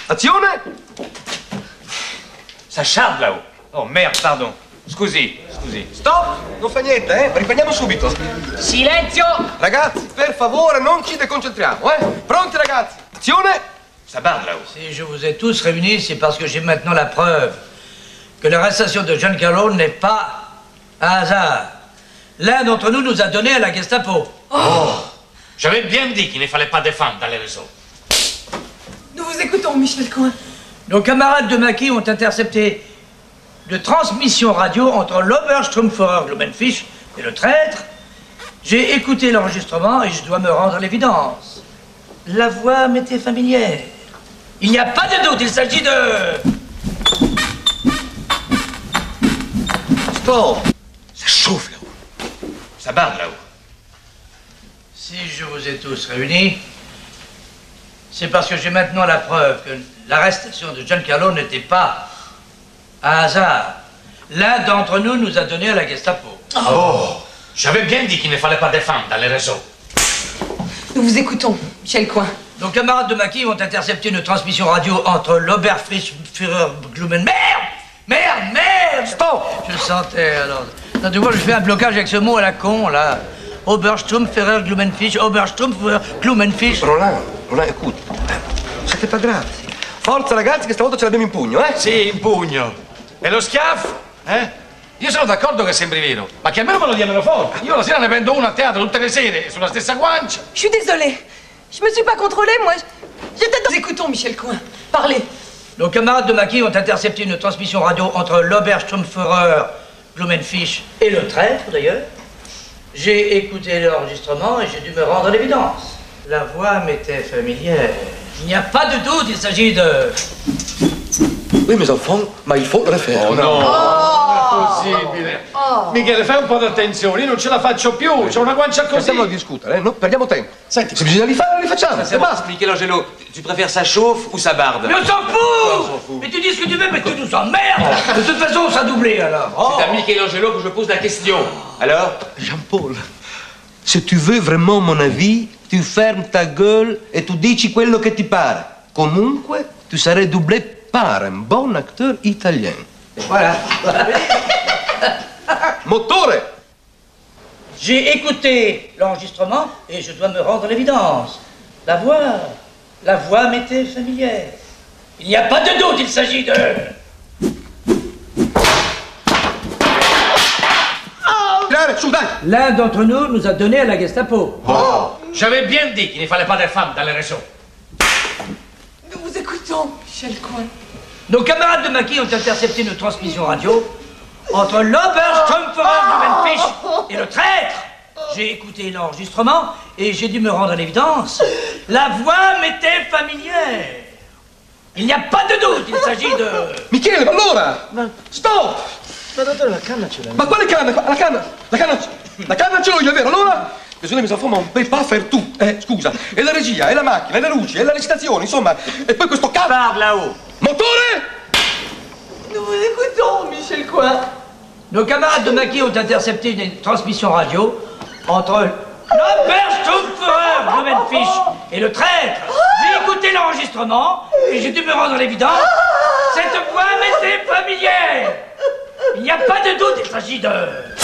Azione! Ça charde là-haut. Oh merde, pardon. Scusi. Stop! Non fa niente, riprendiamo subito. Silenzio! Ragazzi, per favore, non ci deconcentriamo, Pronti, ragazzi? Azione! Ça barde là-haut. Si je vous ai tous réunis, c'est parce que j'ai maintenant la preuve que l'arrestation de Giancarlo n'est pas un hasard. L'un d'entre nous nous a donné à la Gestapo. Oh. J'avais bien dit qu'il ne fallait pas défendre dans les réseaux. Nous vous écoutons, Michel Coin. Nos camarades de maquis ont intercepté de transmission radio entre l'Oberstrumpferer Glumenfisch et le traître. J'ai écouté l'enregistrement et je dois me rendre à l'évidence. La voix m'était familière. Il n'y a pas de doute, il s'agit de... Stop! Ça chauffe là-haut. Ça barde là-haut. Si je vous ai tous réunis, c'est parce que j'ai maintenant la preuve que l'arrestation de Giancarlo n'était pas un hasard. L'un d'entre nous nous a donné à la Gestapo. Oh! J'avais bien dit qu'il ne fallait pas défendre dans les réseaux. Nous vous écoutons, Michel Coin. Nos camarades de maquis ont intercepté une transmission radio entre l'Oberfrischführer Glumen... Merde! Stop! Je le sentais, alors. Non, tu vois, je fais un blocage avec ce mot à la con, là. Oberstrumpferer Glumenfisch, Oberstrumpferer Glumenfisch. Roland, écoute. Siete pas grave. Forza, ragazzi, che stavolta ce l'abbiamo in pugno, Sì, in pugno. E lo schiaffo? Io sono d'accordo che sembri vero, ma che almeno me lo diano forte. Io la sera ne prendo uno a teatro tutte le sere, sulla stessa guancia. Je suis désolée. Je me suis pas contrôlée, moi. J'étais dans... Nous écoutons, Michel Coin. Parlez. Nos camarades de maquis ont intercepté une transmission radio entre l'Oberstrumpferer Glumenfisch et le traître, d'ailleurs. J'ai écouté l'enregistrement et j'ai dû me rendre à l'évidence. La voix m'était familière. Il n'y a pas de doute, il s'agit de... Oui, mes enfants, ma il faut le refaire. Oh no! Non è possibile. Michele, fai un po' d'attenzione, io non ce la faccio più, c'ho una guancia così. Stiamo a discutere, no? Perdiamo tempo. Senti, se bisogna rifare, li facciamo. C'est bon, Michelangelo, tu préfères ça chauffe ou ça barde? Mais on s'en fout! Mais tu dis ce que tu veux, mais tu nous emmerdes! De toute façon, ça a doublé, alors. C'est à Michelangelo que je pose la question. Alors? Jean-Paul, se tu veux vraiment mon avis, tu fermes ta gueule e tu dici quello che ti pare. Comunque, tu sarai doublé par un bon acteur italien. Voilà. Motore! J'ai écouté l'enregistrement et je dois me rendre à l'évidence. La voix m'était familière. Il n'y a pas de doute, il s'agit de... Su, dai! L'un d'entre nous a donné à la Gestapo. Oh. J'avais bien dit qu'il ne fallait pas défendre dans les réseaux. Nous vous écoutons, Michel Coin. Nos camarades de maquis ont intercepté une transmission radio entre l'Oberstrumpferer Glumenfisch et le traître. J'ai écouté l'enregistrement et j'ai dû me rendre à l'évidence. La voix m'était familière. Il n'y a pas de doute, il s'agit de... Michele, ma allora! Stop! Ma dottore, la canna ce l'ha. Ma quale canna? La canna ce l'ho io, è vero? Allora? Désolé, mes enfants, ma on peut pas faire tout. Scusa. E la regia, e la macchina, e le luci, e la recitazione, insomma. E poi questo cazzo... Barde là-haut. Motore! Nous vous écoutons, Michel Coin. Nos camarades de maquis ont intercepté une transmission radio entre l'Oberstrumpferer Glumenfisch et le traître. J'ai écouté l'enregistrement et j'ai dû me rendre à l'évidence. Cette voix m'était familière. Il n'y a pas de doute, il s'agit de...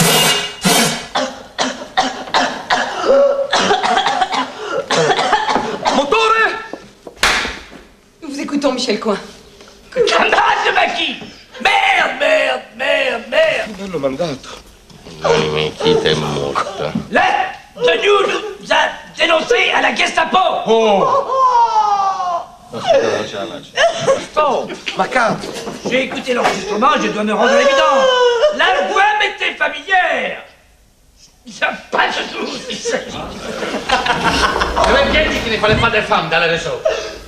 Motore! Nous vous écoutons, Michel Coin. Camarades de maquis! Merde! Mi hanno mandato. Chi è morta? L'un de nous a dénoncé à la Gestapo. Stop! Ma cazzo! J'ai écouté l'enregistrement, je dois me rendre à l'évidence. La voix m'était familière. Il n'y a pas de doute, il s'agit... J'avais bien dit qu'il ne fallait pas défendre dans les réseaux.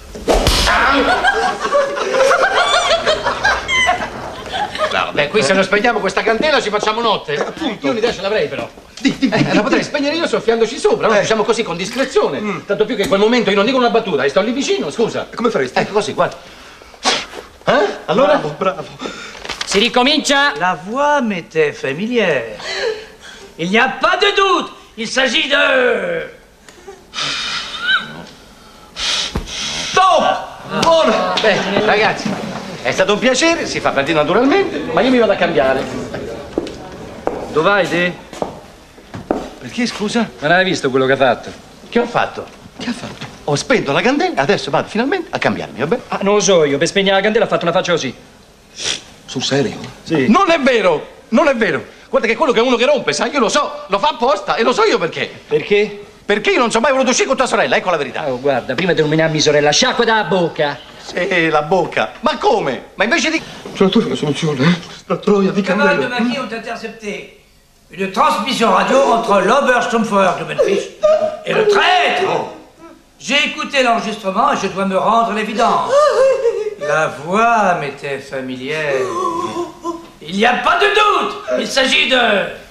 Beh, qui se noi spegniamo questa candela ci facciamo notte. Io un'idea ce l'avrei però. La potrei spegnere io soffiandoci sopra, no? Diciamo così con discrezione. Tanto più che in quel momento io non dico una battuta e sto lì vicino, scusa. Come faresti? Ecco così, guarda. Allora? Bravo. Si ricomincia. La voix m'était familière. Il n'y a pas de doute, il s'agit de... Stop! buona! Beh, ragazzi, è stato un piacere, si fa per dire naturalmente, ma io mi vado a cambiare. Dove vai te? Perché, scusa? Non hai visto quello che ha fatto? Che ho fatto? Che ha fatto? Ho spento la candela, adesso vado finalmente a cambiarmi, va bene? Ah, non lo so io, per spegnere la candela ha fatto una faccia così. Sul serio? Sì. Non è vero, non è vero. Guarda che quello che è uno che rompe, sai, io lo so, lo fa apposta e lo so io perché. Perché? Perché io non sono mai voluto uscire con tua sorella, ecco la verità. Oh, guarda, prima di nominarmi sorella, sciacqua dalla bocca. Sì, la bocca. Ma come? Ma invece di... Tu trovi una soluzione, eh? La troia di Camarades de candela. Maquis ont intercepté une transmission radio entre l'Oberstumpfer de Benfisch et le traître. J'ai écouté l'enregistrement et je dois me rendre à l'évidence. La voix m'était familière. Il n'y a pas de doute, il s'agit de